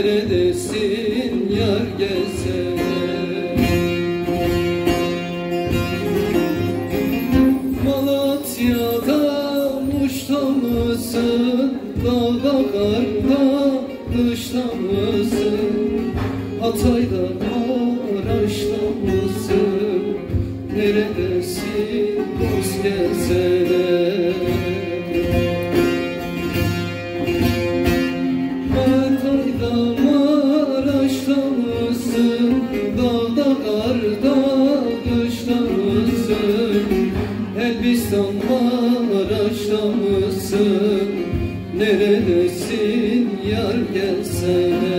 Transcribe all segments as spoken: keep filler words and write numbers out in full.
neredesin yar gelsene. Malatya'da Muş'ta mısın, dağda karda kışta mısın, Hatay'da Maraş'ta mısın, neredesin dost gelsene. Hatay'da Maraş'ta mısın, dağda karda kışta mısın, Elbistan Maraş'ta mısın, neredesin yar gelsene.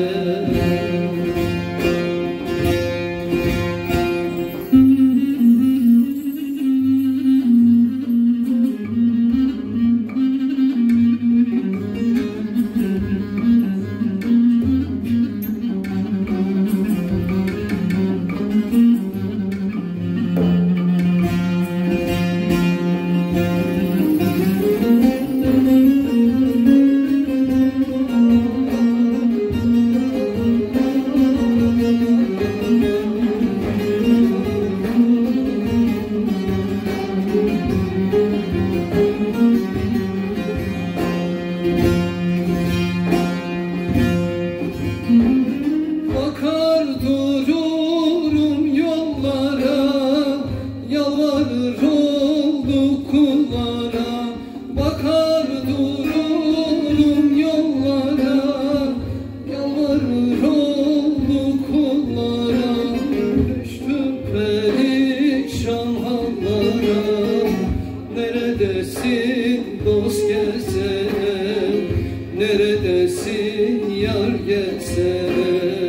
Bakar dururum yollara, yalvarır olduk kullara. Bakar dururum yollara, yalvarır olduk kullara. Düştüm perişan hallara, neredesin dost gelsene, neredesin yar gelsene.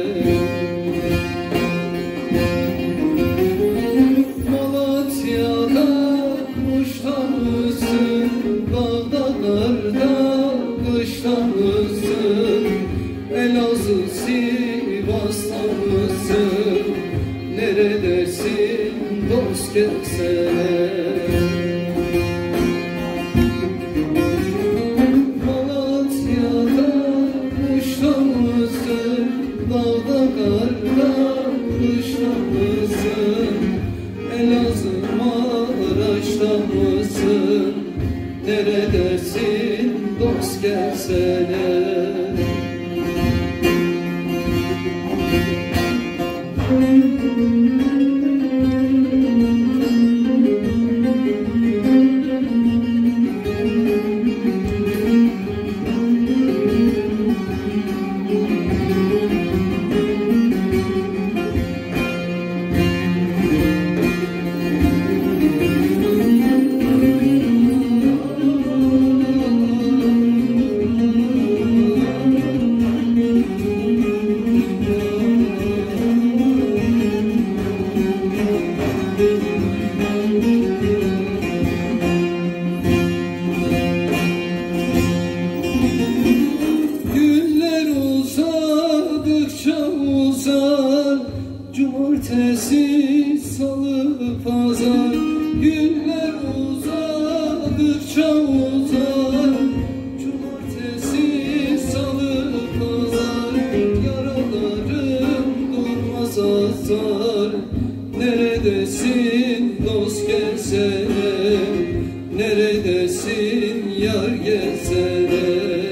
Malatya'da Muş'ta mısın, dağda karda kışta mısın, Elazığ Sivas'ta mısın, neredesin dost gelsene. Dağda karda kışta mısın, Elazığ Maraş'ta mısın, neredesin dost gelsene. Günler uzadıkça uzar, cumartesi, salı, pazar. Günler uzadıkça uzar, cumartesi, salı, pazar. Yaralarım durmaz azar, neredesin dost gelsene, neredesin yar gelsene.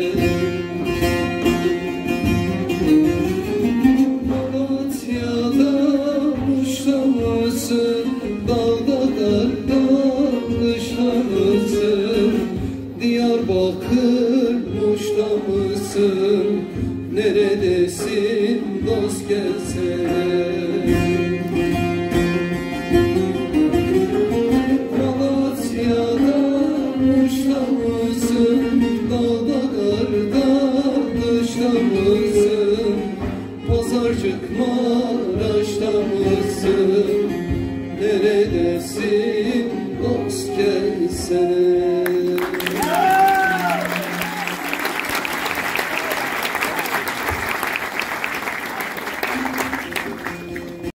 Malatya'da Muş'ta mısın, dağda karda kışta mısın, Diyarbakır Muş'ta mısın, neredesin dost gelsene. Malatya'da Muş'ta mısın, dağda karda kışta mısın, Pazarcık Maraş'ta mısın, neredesin dost gelsene.